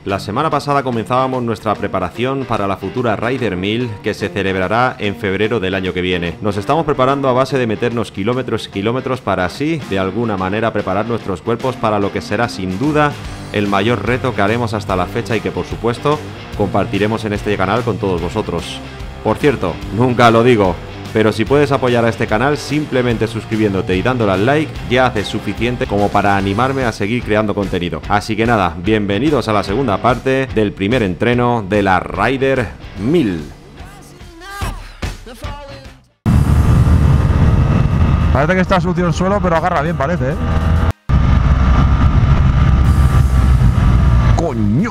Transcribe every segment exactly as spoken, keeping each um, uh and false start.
La semana pasada comenzábamos nuestra preparación para la futura Rider mil que se celebrará en febrero del año que viene. Nos estamos preparando a base de meternos kilómetros y kilómetros para así, de alguna manera, preparar nuestros cuerpos para lo que será sin duda el mayor reto que haremos hasta la fecha y que por supuesto compartiremos en este canal con todos vosotros. Por cierto, nunca lo digo, pero si puedes apoyar a este canal simplemente suscribiéndote y dándole al like ya hace suficiente como para animarme a seguir creando contenido. Así que nada, bienvenidos a la segunda parte del primer entreno de la Rider mil. Parece que está sucio el suelo, pero agarra bien, parece, ¿eh? ¡Coño!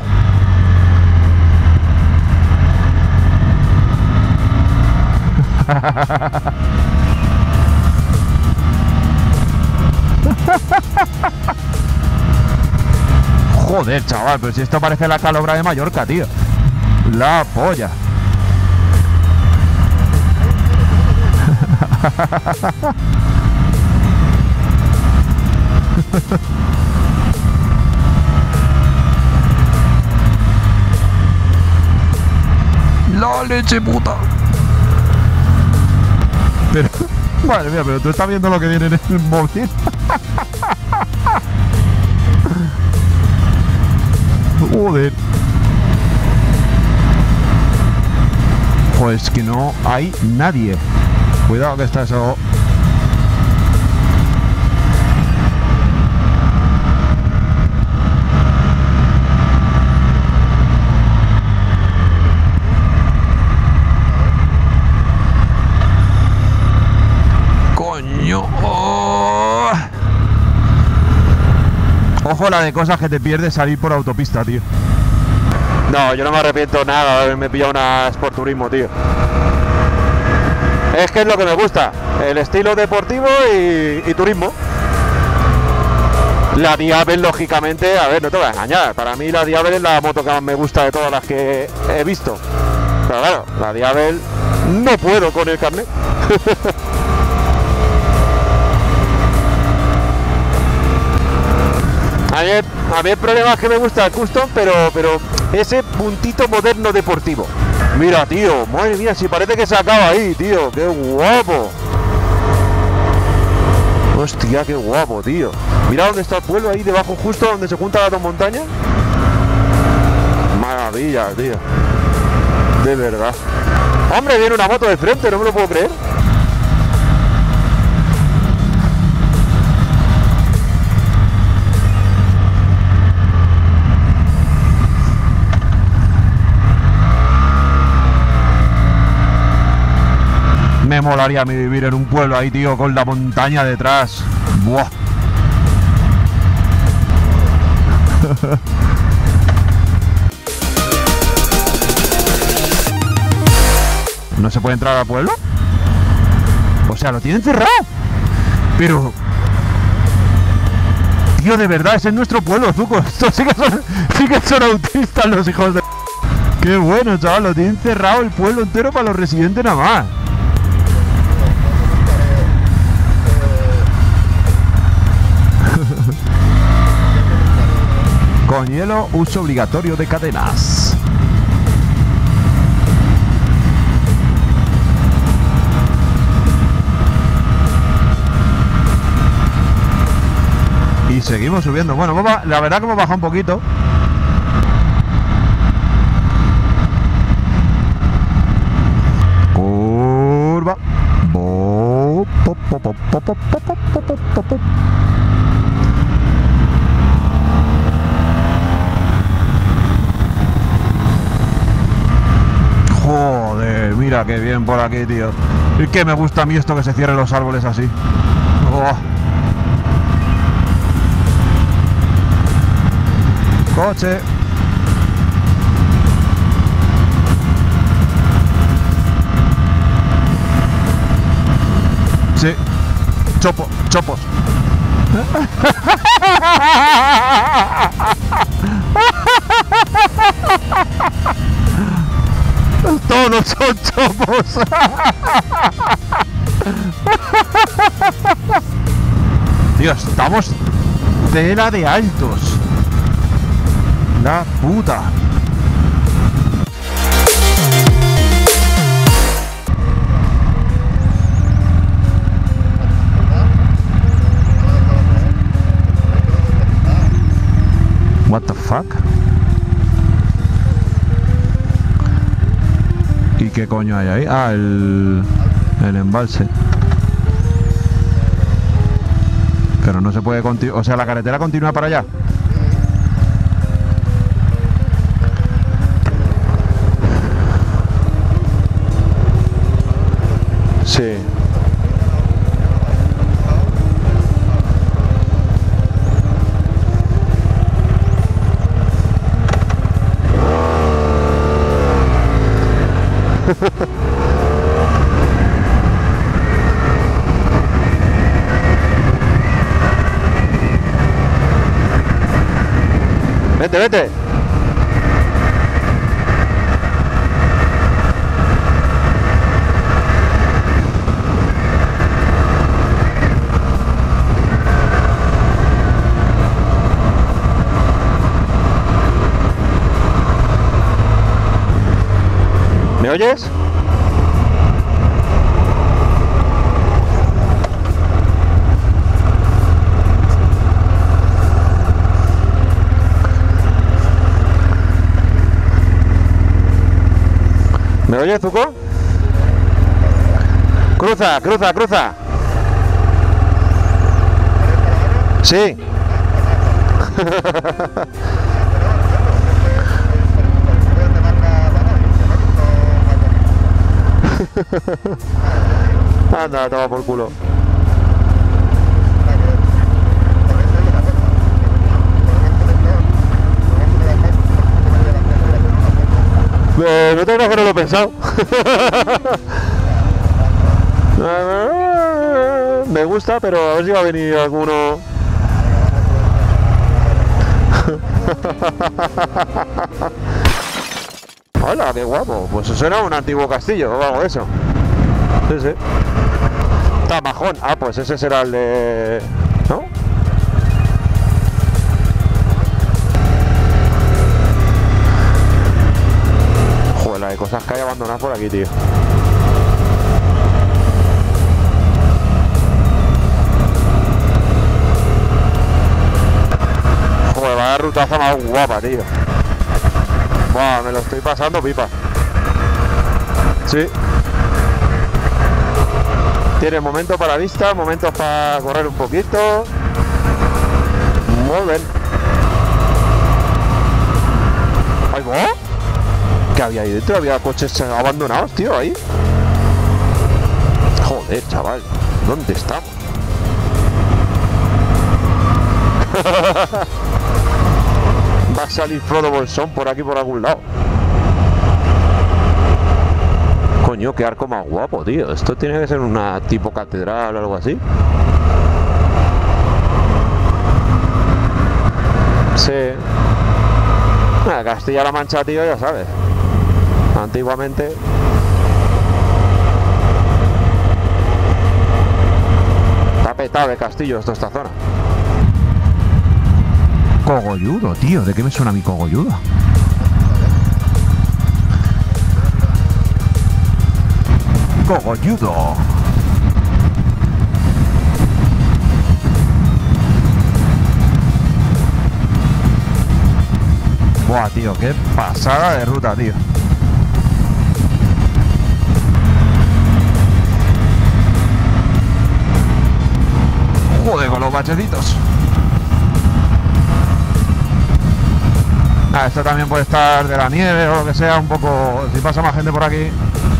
Joder, chaval, pero si esto parece la calobra de Mallorca, tío. La polla. La leche puta. Pero, madre mía, pero tú estás viendo lo que viene en el móvil. Joder. Pues que no hay nadie. Cuidado que está eso. Oh. Ojo la de cosas que te pierdes salir por autopista, tío. No, yo no me arrepiento nada de haberme pillado una Sport Turismo, tío. Es que es lo que me gusta, el estilo deportivo y, y turismo. La Diabel, lógicamente, a ver, no te voy a engañar, para mí la Diabel es la moto que más me gusta de todas las que he visto. Pero claro, la Diabel no puedo con el carnet. A mí, a mí el problema es que me gusta el custom, pero, pero ese puntito moderno deportivo. Mira, tío, madre mía, si parece que se acaba ahí, tío, qué guapo. Hostia, qué guapo, tío. Mira dónde está el pueblo, ahí debajo, justo donde se juntan las dos montañas. Maravilla, tío. De verdad. Hombre, viene una moto de frente, no me lo puedo creer. Me molaría a mí vivir en un pueblo ahí, tío, con la montaña detrás. Buah. ¿No se puede entrar al pueblo? O sea, lo tienen cerrado. Pero... tío, de verdad, ese es nuestro pueblo, Zuko. Estos sí que son, sí que son autistas los hijos de... Qué bueno, chaval, lo tienen cerrado el pueblo entero para los residentes nada más. Con hielo, uso obligatorio de cadenas. Y seguimos subiendo. Bueno, vamos, la verdad que hemos bajado un poquito. Curva. Bo, po, po, po, po, po, po, po, po, po, po. Joder, mira qué bien por aquí, tío. Y que me gusta a mí esto que se cierren los árboles así. Oh. Coche. Sí. Chopo, chopos. Todos son chopos. Dios, estamos tela de altos. la puta. What the fuck? ¿Y qué coño hay ahí? Ah, el, el embalse. Pero no se puede continuar. O sea, la carretera continúa para allá. Sí. Vete, vete. ¿Me oyes? ¿Me oyes, Zuko? Cruza, cruza, cruza. Sí. Anda, toma por culo. Eh, no te creas que no lo he pensado. Me gusta, pero a ver si va a venir alguno. Hola, qué guapo. Pues eso era un antiguo castillo o algo de eso. Sí, sí. Tamajón. Ah, pues ese será el de... ¿no? Joder, la de cosas que hay abandonadas por aquí, tío. Joder, vaya rutaza más guapa, tío. Buah, me lo estoy pasando pipa. Sí. Tiene momentos para vista, momentos para correr un poquito. Muy bien. ¡Ay, va! ¿Qué había ahí dentro? Había coches abandonados, tío, ahí. Joder, chaval. ¿Dónde estamos? Va a salir Frodo Bolsón por aquí, por algún lado. Coño, qué arco más guapo, tío. Esto tiene que ser una tipo catedral o algo así. Sí. Ah, Castilla-La Mancha, tío, ya sabes. Antiguamente. Está petado de castillos toda esta zona. Cogolludo, tío. ¿De qué me suena mi cogolludo? Cogolludo. Buah, tío, qué pasada de ruta, tío. Joder, con los bachecitos. Ah, esto también puede estar de la nieve o lo que sea, un poco... Si pasa más gente por aquí.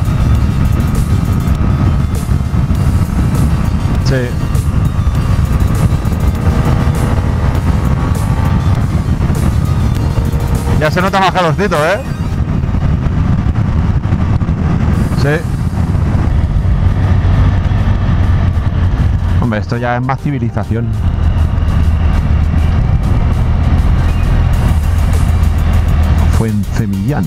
Sí. Ya se nota más calorcito, ¿eh? Sí. Hombre, esto ya es más civilización. Fuencemillán.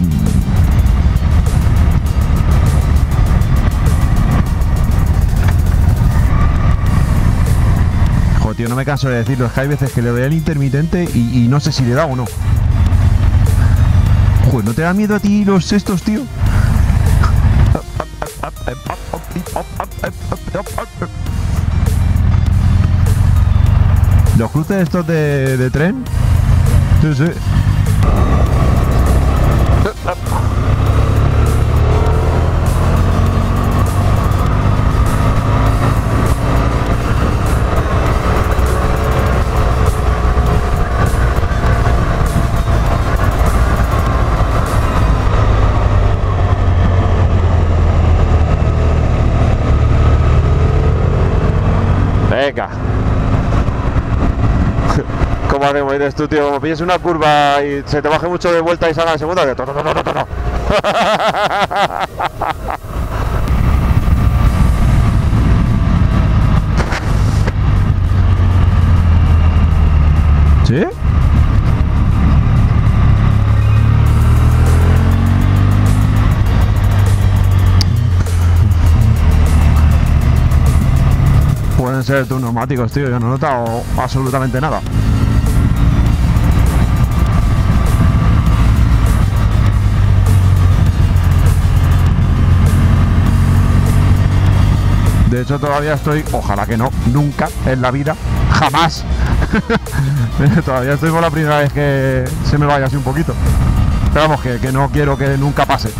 Joder, tío, no me canso de decirlo. Es que hay veces que le doy el intermitente y, y no sé si le da o no. pues no te da miedo a ti los estos, tío. Los cruces estos de, de tren. Sí, sí. Venga. ¿Cómo hacemos eres tú, tío? Como pilles una curva y se te baje mucho de vuelta y salga en segunda, que to, to, to, to, to, to. ¿Sí? Pueden ser tus neumáticos, tío. Yo no he notado absolutamente nada. De hecho, todavía estoy, ojalá que no, nunca en la vida, jamás. Todavía estoy por la primera vez que se me vaya así un poquito. Pero vamos, que, que no quiero que nunca pase.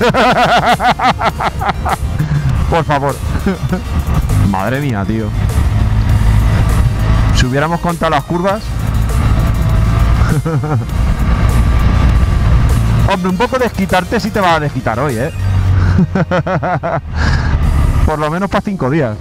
Por favor. Madre mía, tío. Si hubiéramos contado las curvas. Hombre, un poco desquitarte sí te va a desquitar hoy, ¿eh? Por lo menos para cinco días.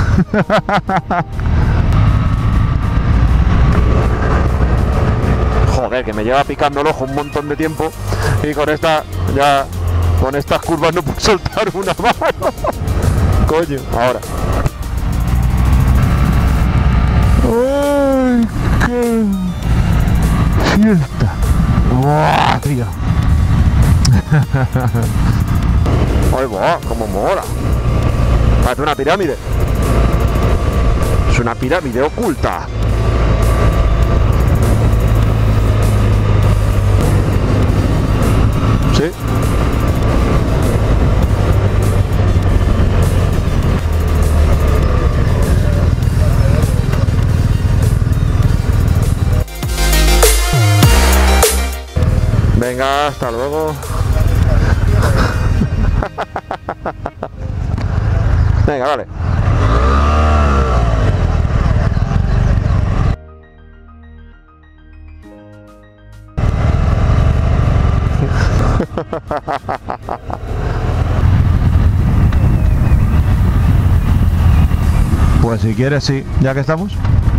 Joder, que me lleva picando el ojo un montón de tiempo. Y con esta, ya, con estas curvas no puedo soltar una mano. Coño, ahora. ¡Ay, qué fiesta! ¡Buah, tío! ¡Ay, buah! ¡Cómo mola! Parece una pirámide. Es una pirámide oculta. ¿Sí? Venga, hasta luego. Venga, vale. Pues si quieres, sí. Ya que estamos.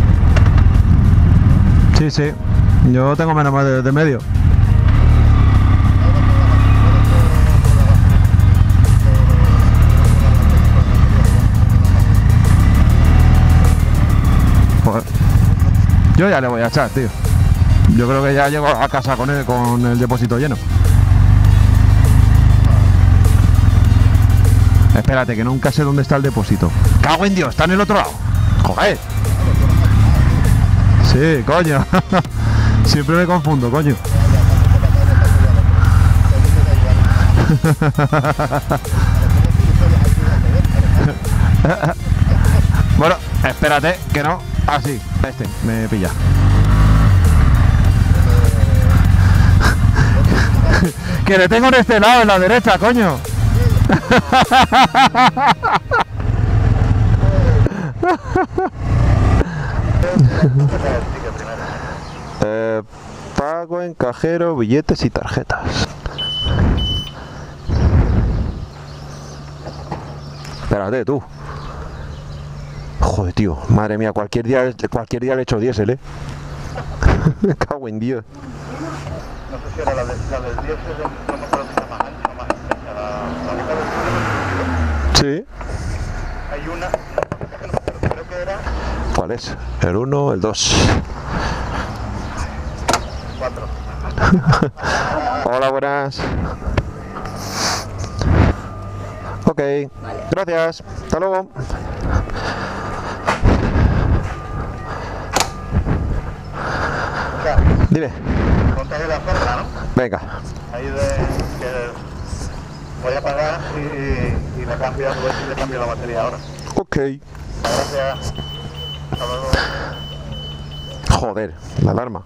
Sí, sí. Yo tengo menos más de, de medio. Joder. Yo ya le voy a echar, tío. Yo creo que ya llego a casa con el, con el depósito lleno. Espérate, que nunca sé dónde está el depósito. ¡Cago en Dios! ¡Está en el otro lado! ¡Joder! Sí, coño. Siempre me confundo, coño. Bueno, espérate, que no. Ah, sí, este, me pilla. Que le tengo en este lado, en la derecha, coño. eh, pago en cajero, billetes y tarjetas. Espérate, tú. Joder, tío, madre mía, cualquier día, cualquier día le echo diésel, eh. Me cago en Dios. No sé si era la, de, la del diésel, no me acuerdo si era más ancha o más estrecha. La, la única del Sí. hay una, no, no, creo que era ¿Cuál es? El uno, el dos. cuatro. Hola, buenas. Ok, gracias. Hasta luego. O sea, Dime. contaré la forma, ¿no? Venga. ahí de que voy a pagar y, y le cambio, a ver si le cambio la batería ahora. Ok. Gracias. Hasta luego. Joder, la alarma.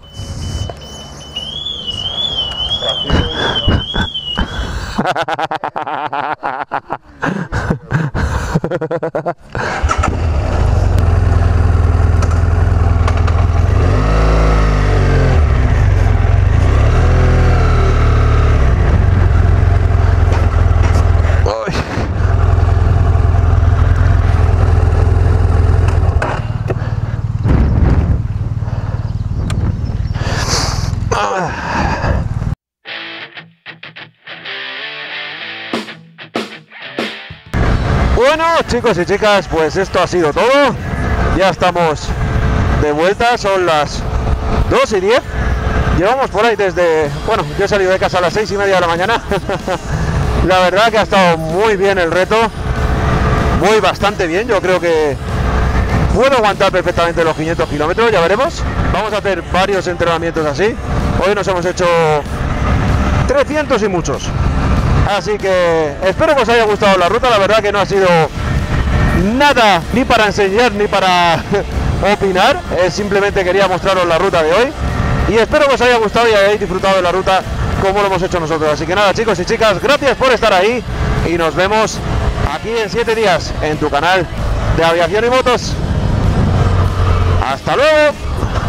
Bueno, chicos y chicas, pues esto ha sido todo. Ya estamos de vuelta, son las dos y diez. Llevamos por ahí desde... Bueno, yo he salido de casa a las seis y media de la mañana. La verdad que ha estado muy bien el reto. Muy bastante bien, yo creo que puedo aguantar perfectamente los quinientos kilómetros, ya veremos. Vamos a hacer varios entrenamientos así. Hoy nos hemos hecho trescientos y muchos. Así que espero que os haya gustado la ruta. La verdad que no ha sido nada ni para enseñar ni para opinar. Eh, simplemente quería mostraros la ruta de hoy. Y espero que os haya gustado y hayáis disfrutado de la ruta como lo hemos hecho nosotros. Así que nada, chicos y chicas, gracias por estar ahí. Y nos vemos aquí en siete días en tu canal de Aviación y Motos. ¡Hasta luego!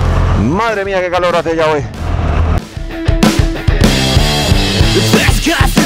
Madre mía, qué calor hace ya hoy.